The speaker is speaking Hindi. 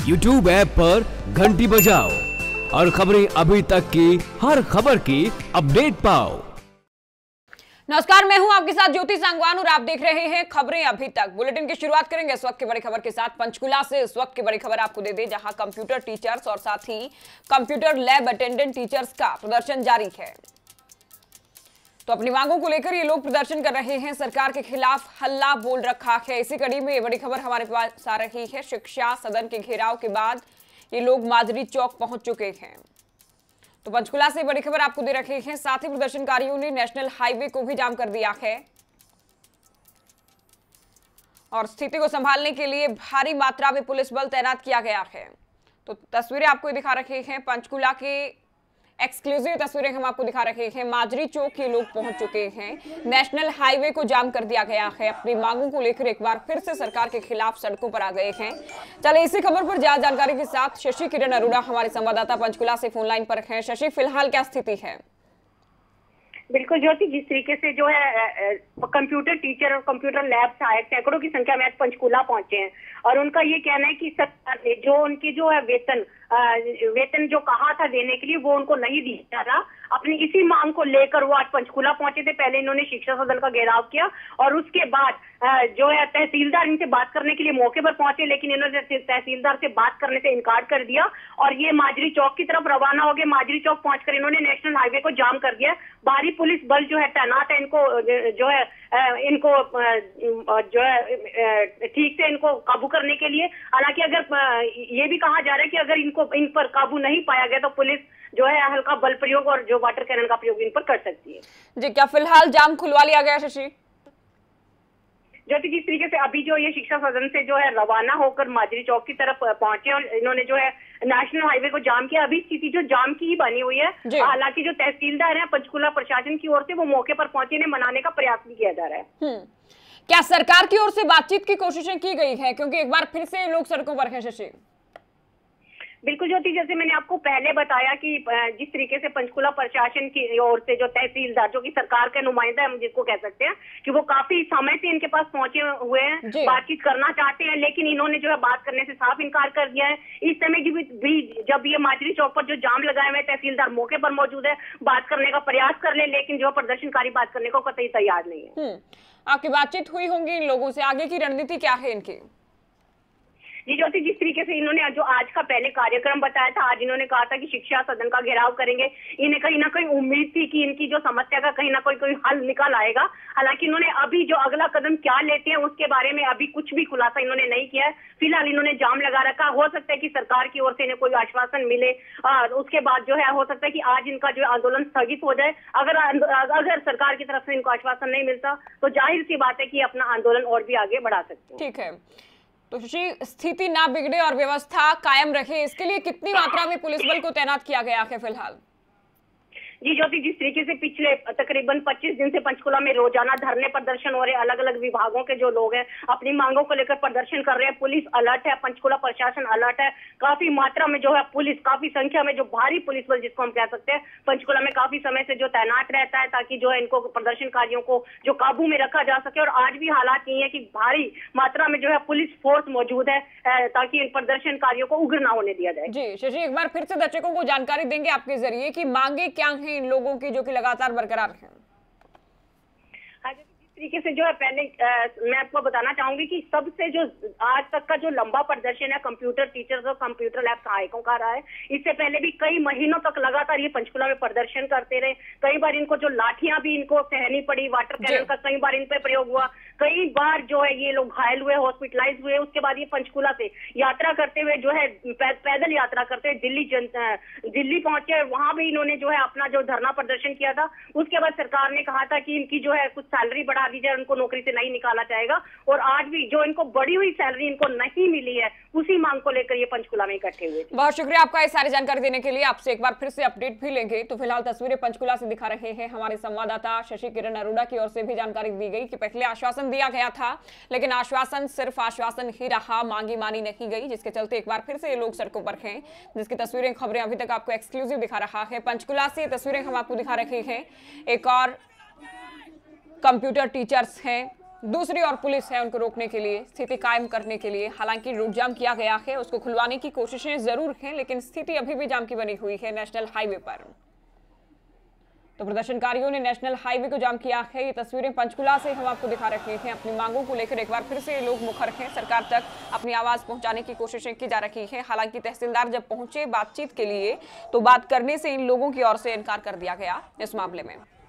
YouTube ऐप पर घंटी बजाओ और खबरें अभी तक की हर खबर की अपडेट पाओ। नमस्कार, मैं हूं आपके साथ ज्योति सांगवान और आप देख रहे हैं खबरें अभी तक। बुलेटिन की शुरुआत करेंगे इस वक्त की बड़ी खबर के साथ। पंचकुला से इस वक्त की बड़ी खबर आपको दे दें, जहां कंप्यूटर टीचर्स और साथ ही कंप्यूटर लैब अटेंडेंट टीचर्स का प्रदर्शन जारी है। तो अपनी मांगों को लेकर ये लोग प्रदर्शन कर रहे हैं, सरकार के खिलाफ हल्ला बोल रखा है। इसी कड़ी में ये बड़ी खबर हमारे पास आ रही है। शिक्षा सदन के घेराव के बाद ये लोग माजरी चौक पहुंच चुके हैं। तो पंचकुला से बड़ी खबर आपको दे रखे हैं। साथ ही प्रदर्शनकारियों ने नेशनल हाईवे को भी जाम कर दिया है और स्थिति को संभालने के लिए भारी मात्रा में पुलिस बल तैनात किया गया है। तो तस्वीरें आपको दिखा रहे हैं, पंचकुला के एक्सक्लूसिव तस्वीरें हम आपको दिखा रहे हैं। माजरी चौक ये लोग पहुंच चुके हैं। नेशनल हाईवे को जाम कर दिया गया है। अपनी मांगों को लेकर एक बार फिर से सरकार के खिलाफ सड़कों पर आ गए हैं। चले इसी खबर पर ज्यादा जानकारी के साथ शशि किरण अरोड़ा हमारे संवाददाता पंचकुला से फोन लाइन पर हैं। शशि, फिलहाल क्या स्थिति है? बिल्कुल ज्योति, जिस तरीके से जो है कंप्यूटर टीचर और कंप्यूटर लैब सहायक सैकड़ों की संख्या में आज पंचकुला पहुंचे हैं और उनका ये कहना है कि सरकार ने जो उनकी जो है वेतन जो कहा था देने के लिए वो उनको नहीं दिया था। अपनी इसी मांग को लेकर वो आज पंचकुला पहुंचे थे। पहले इन्होंने शिक्षा सदन का घेराव किया और उसके बाद जो है तहसीलदार इनसे बात करने के लिए मौके पर पहुंचे, लेकिन इन्होंने तहसीलदार से बात करने से इनकार कर दिया और ये माजरी चौक की तरफ रवाना हो गए। माजरी चौक पहुंचकर इन्होंने नेशनल हाईवे को जाम कर दिया। भारी पुलिस बल जो है तैनात है, इनको जो है ठीक से इनको काबू करने के लिए। हालांकि अगर ये भी कहा जा रहा है कि अगर इन पर काबू नहीं पाया गया तो पुलिस जो है हल्का बल प्रयोग और जो वाटर कैनन का प्रयोग इन पर कर सकती है। जी, क्या फिलहाल जाम खुलवा लिया गया शशि? ज्योति, जिस तरीके से अभी जो ये शिक्षा सदन से जो है रवाना होकर माजरी चौक की तरफ पहुंचे और इन्होंने जो है नेशनल हाईवे को जाम किया, अभी स्थिति जो जाम की ही बनी हुई है। हालांकि जो तहसीलदार है पंचकुला प्रशासन की ओर से वो मौके पर पहुंचे, इन्हें मनाने का प्रयास भी किया जा रहा है। क्या सरकार की ओर से बातचीत की कोशिशें की गई है, क्योंकि एक बार फिर से लोग सड़कों पर हैं शशि? बिल्कुल ज्योति, जैसे मैंने आपको पहले बताया कि जिस तरीके से पंचकुला प्रशासन की ओर से जो तहसीलदार जो कि सरकार के नुमाइंदा हम जिसको कह सकते हैं कि वो काफी समय से इनके पास पहुंचे हुए हैं, बातचीत करना चाहते हैं, लेकिन इन्होंने जो है बात करने से साफ इनकार कर दिया है। इस समय की भी जब ये माजरी चौक पर जो जाम लगाए हुए तहसीलदार मौके पर मौजूद है, बात करने का प्रयास कर ले, लेकिन जो प्रदर्शनकारी बात करने को कतई तैयार नहीं है। आपकी बातचीत हुई होंगी इन लोगों से, आगे की रणनीति क्या है इनकी? जी ज्योति, जिस तरीके से इन्होंने जो आज का पहले कार्यक्रम बताया था, आज इन्होंने कहा था कि शिक्षा सदन का घेराव करेंगे। इन्हें कहीं ना कहीं उम्मीद थी कि इनकी जो समस्या का कहीं ना कोई हल निकल आएगा। हालांकि इन्होंने अभी जो अगला कदम क्या लेते हैं उसके बारे में अभी कुछ भी खुलासा इन्होंने नहीं किया है। फिलहाल इन्होंने जाम लगा रखा। हो सकता है कि सरकार की ओर से इन्हें कोई आश्वासन मिले, उसके बाद जो है हो सकता है कि आज इनका जो आंदोलन स्थगित हो जाए। अगर सरकार की तरफ से इनको आश्वासन नहीं मिलता तो जाहिर सी बात है कि अपना आंदोलन और भी आगे बढ़ा सकते हैं। ठीक है, तो शशि, स्थिति ना बिगड़े और व्यवस्था कायम रहे, इसके लिए कितनी मात्रा में पुलिस बल को तैनात किया गया है फिलहाल? जी ज्योति, जिस तरीके से पिछले तकरीबन 25 दिन से पंचकुला में रोजाना धरने प्रदर्शन हो रहे, अलग अलग विभागों के जो लोग हैं अपनी मांगों को लेकर प्रदर्शन कर रहे हैं। पुलिस अलर्ट है, पंचकुला प्रशासन अलर्ट है। काफी मात्रा में जो है पुलिस, काफी संख्या में जो भारी पुलिस बल जिसको हम कह सकते हैं, पंचकुला में काफी समय से जो तैनात रहता है ताकि जो है इनको प्रदर्शनकारियों को जो काबू में रखा जा सके। और आज भी हालात ये है कि भारी मात्रा में जो है पुलिस फोर्स मौजूद है ताकि इन प्रदर्शनकारियों को उग्र ना होने दिया जाए। जी शशि, एक बार फिर से दर्शकों को जानकारी देंगे आपके जरिए कि मांगे क्या हैं इन लोगों की जो कि लगातार बरकरार है? तरीके से जो है पहले मैं आपको बताना चाहूंगी कि सबसे जो आज तक का जो लंबा प्रदर्शन है कंप्यूटर टीचर्स और कंप्यूटर लैब सहायकों का रहा है। इससे पहले भी कई महीनों तक लगातार ये पंचकुला में प्रदर्शन करते रहे। कई बार इनको जो लाठियां भी इनको सहनी पड़ी, वाटर कैनन का कई बार इन पर प्रयोग हुआ, कई बार जो है ये लोग घायल हुए, हॉस्पिटलाइज हुए। उसके बाद ये पंचकुला से यात्रा करते हुए जो है पैदल यात्रा करते हुए दिल्ली पहुंचे। वहां भी इन्होंने जो है अपना जो धरना प्रदर्शन किया था। उसके बाद सरकार ने कहा था कि इनकी जो है कुछ सैलरी बढ़ा दी जाए, उनको नौकरी से नहीं निकाला जाएगा। और आज भी जो इनको बढ़ी हुई सैलरी इनको नहीं मिली है, उसी मांग को लेकर ये पंचकुला में इकट्ठे हुए। बहुत शुक्रिया आपका ये सारी जानकारी देने के लिए। आपसे एक बार फिर से अपडेट भी लेंगे। तो फिलहाल तस्वीरें पंचकुला से दिखा रहे हैं हमारे संवाददाता शशि किरण अरोड़ा की ओर से भी जानकारी दी गई कि पहले आश्वासन दिया गया था, लेकिन आश्वासन सिर्फ आश्वासन ही रहा, मांगी मानी नहीं गई, जिसके चलते एक बार फिर से ये लोग सड़कों पर हैं, जिसकी तस्वीरें, खबरें अभी तक आपको एक्सक्लूसिव दिखा रहा है। पंचकुला से तस्वीरें हम आपको दिखा रहे हैं। एक और कंप्यूटर टीचर्स हैं दूसरी ओर पुलिस है उनको रोकने के लिए, स्थिति कायम करने के लिए। हालांकि रूट जाम किया गया है, उसको खुलवाने की कोशिशें जरूर हैं, लेकिन स्थिति अभी भी जाम की बनी हुई है नेशनल हाईवे पर। तो प्रदर्शनकारियों ने नेशनल हाईवे को जाम किया है। ये तस्वीरें पंचकुला से हम आपको दिखा रहे हैं। अपनी मांगों को लेकर एक बार फिर से लोग मुखर हैं, सरकार तक अपनी आवाज पहुंचाने की कोशिशें की जा रही है। हालांकि तहसीलदार जब पहुंचे बातचीत के लिए तो बात करने से इन लोगों की ओर से इनकार कर दिया गया इस मामले में।